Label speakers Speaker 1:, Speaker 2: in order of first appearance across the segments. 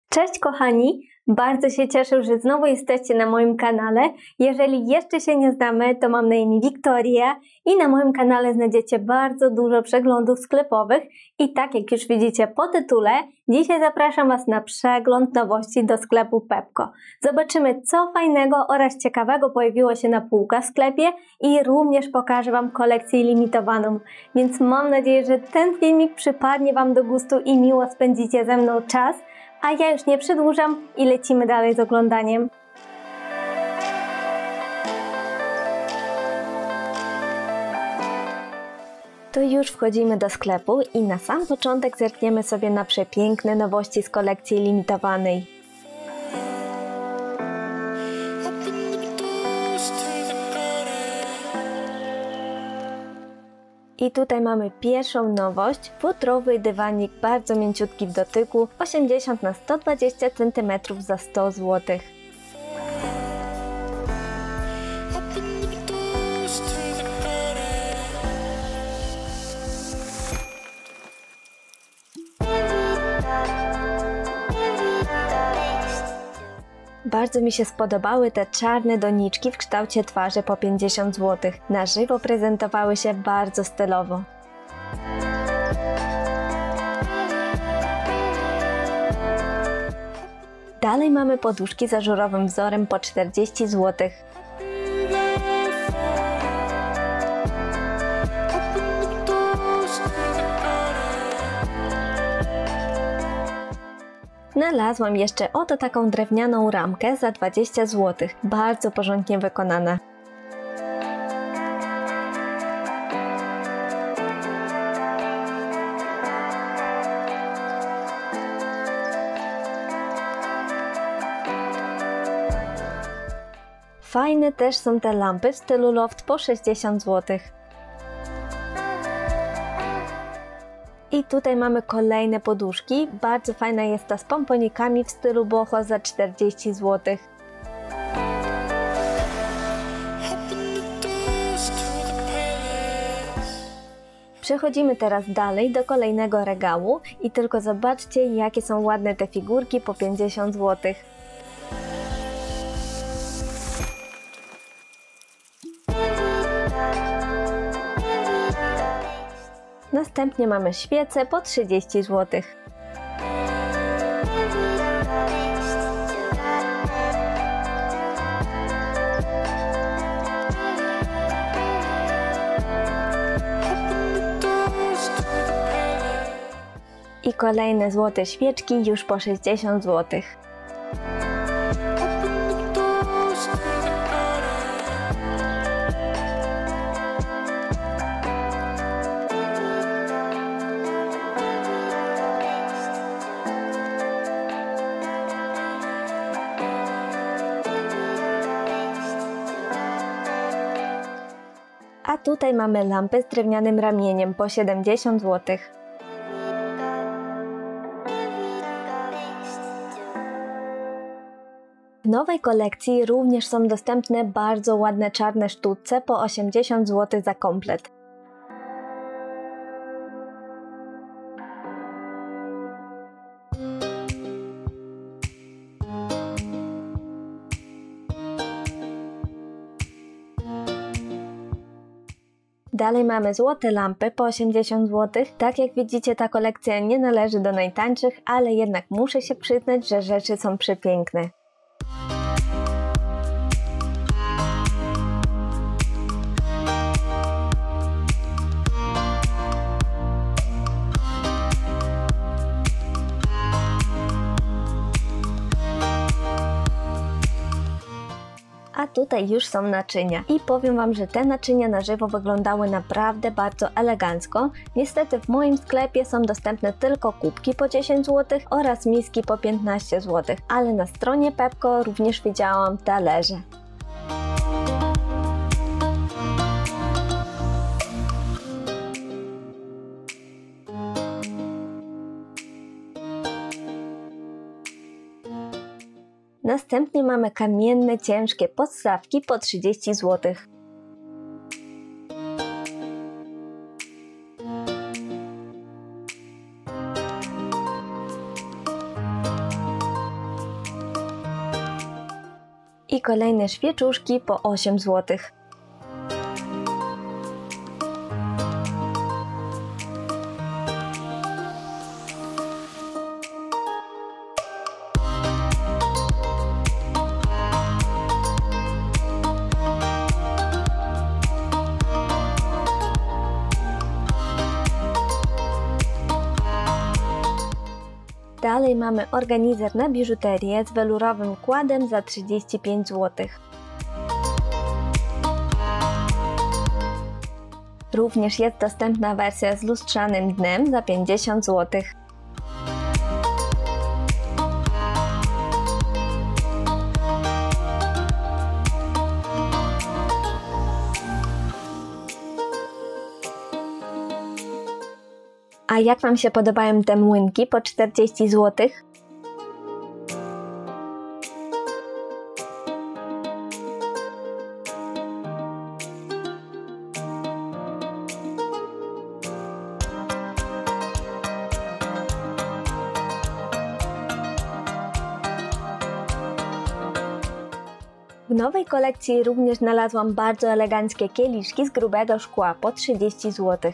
Speaker 1: Cześć kochani, bardzo się cieszę, że znowu jesteście na moim kanale. Jeżeli jeszcze się nie znamy, to mam na imię Wiktoria i na moim kanale znajdziecie bardzo dużo przeglądów sklepowych i tak jak już widzicie po tytule, dzisiaj zapraszam Was na przegląd nowości do sklepu Pepco. Zobaczymy co fajnego oraz ciekawego pojawiło się na półkach w sklepie i również pokażę Wam kolekcję limitowaną, więc mam nadzieję, że ten filmik przypadnie Wam do gustu i miło spędzicie ze mną czas. A ja już nie przedłużam i lecimy dalej z oglądaniem. To już wchodzimy do sklepu i na sam początek zerkniemy sobie na przepiękne nowości z kolekcji limitowanej. I tutaj mamy pierwszą nowość, futrowy dywanik bardzo mięciutki w dotyku, 80 na 120 cm za 100 zł. Bardzo mi się spodobały te czarne doniczki w kształcie twarzy po 50 zł. Na żywo prezentowały się bardzo stylowo. Dalej mamy poduszki z ażurowym wzorem po 40 zł. Znalazłam jeszcze oto taką drewnianą ramkę za 20 zł. Bardzo porządnie wykonana. Fajne też są te lampy w stylu loft po 60 zł. I tutaj mamy kolejne poduszki. Bardzo fajna jest ta z pomponikami w stylu boho za 40 zł. Przechodzimy teraz dalej do kolejnego regału i tylko zobaczcie jakie są ładne te figurki po 50 zł. Następnie mamy świece po 30 zł. I kolejne złote świeczki już po 60 zł. A tutaj mamy lampę z drewnianym ramieniem po 70 zł. W nowej kolekcji również są dostępne bardzo ładne czarne sztućce po 80 zł za komplet. Dalej mamy złote lampy po 80 zł. Tak jak widzicie, ta kolekcja nie należy do najtańszych, ale jednak muszę się przyznać, że rzeczy są przepiękne. A tutaj już są naczynia i powiem Wam, że te naczynia na żywo wyglądały naprawdę bardzo elegancko. Niestety w moim sklepie są dostępne tylko kubki po 10 zł oraz miski po 15 zł, ale na stronie Pepco również widziałam talerze. Następnie mamy kamienne, ciężkie podstawki po 30 zł. I kolejne świeczuszki po 8 zł. Dalej mamy organizer na biżuterię z welurowym kładem za 35 zł. Również jest dostępna wersja z lustrzanym dnem za 50 zł. A jak Wam się podobają te młynki po 40 zł? W nowej kolekcji również znalazłam bardzo eleganckie kieliszki z grubego szkła po 30 zł.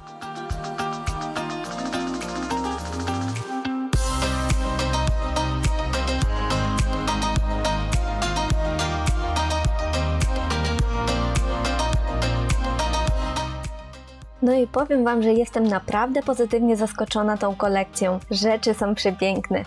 Speaker 1: No i powiem Wam, że jestem naprawdę pozytywnie zaskoczona tą kolekcją. Rzeczy są przepiękne.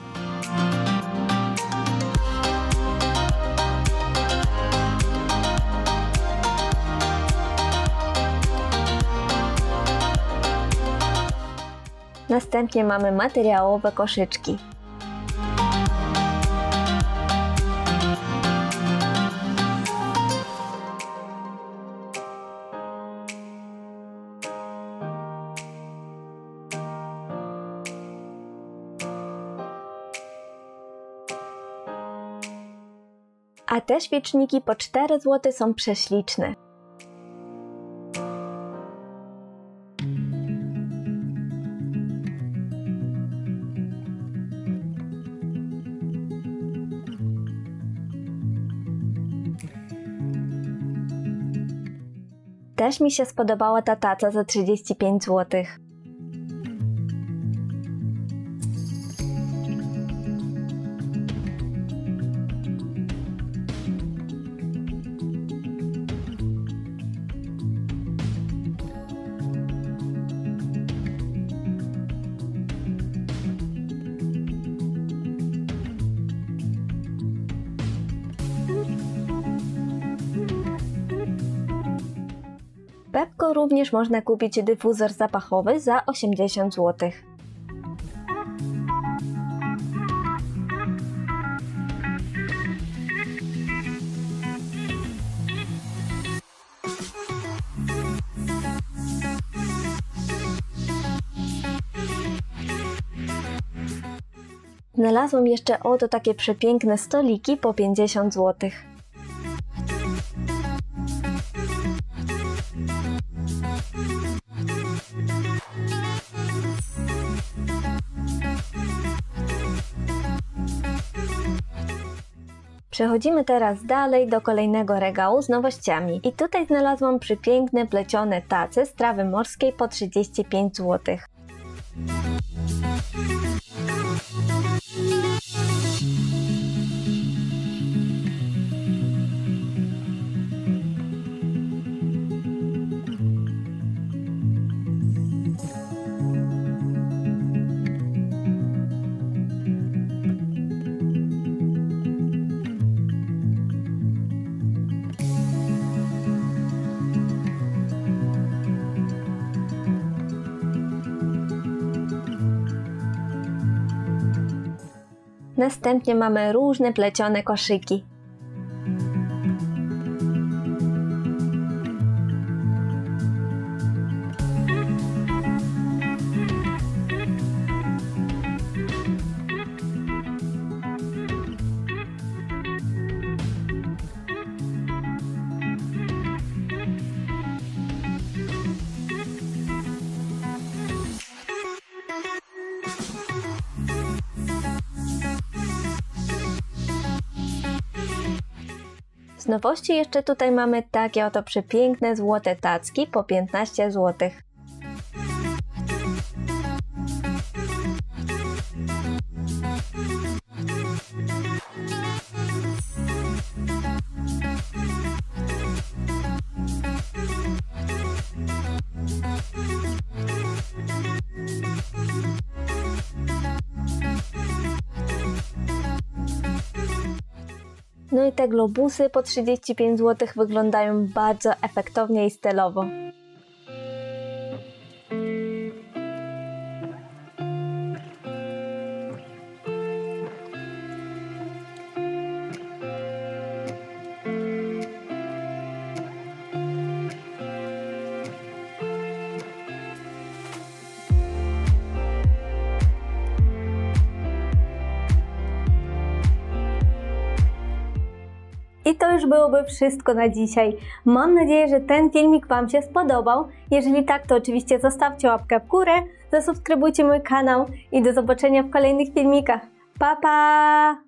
Speaker 1: Następnie mamy materiałowe koszyczki. A te świeczniki po 4 zł są prześliczne. Też mi się spodobała ta taca za 35 zł. W Pepco również można kupić dyfuzor zapachowy za 80 zł. Znalazłam jeszcze oto takie przepiękne stoliki po 50 zł. Przechodzimy teraz dalej do kolejnego regału z nowościami. I tutaj znalazłam przepiękne plecione tace z trawy morskiej po 35 zł. Następnie mamy różne plecione koszyki. Z nowości jeszcze tutaj mamy takie oto przepiękne złote tacki po 15 zł. No i te globusy po 35 zł wyglądają bardzo efektownie i stylowo. I to już byłoby wszystko na dzisiaj. Mam nadzieję, że ten filmik Wam się spodobał. Jeżeli tak, to oczywiście zostawcie łapkę w górę, zasubskrybujcie mój kanał i do zobaczenia w kolejnych filmikach. Pa, pa!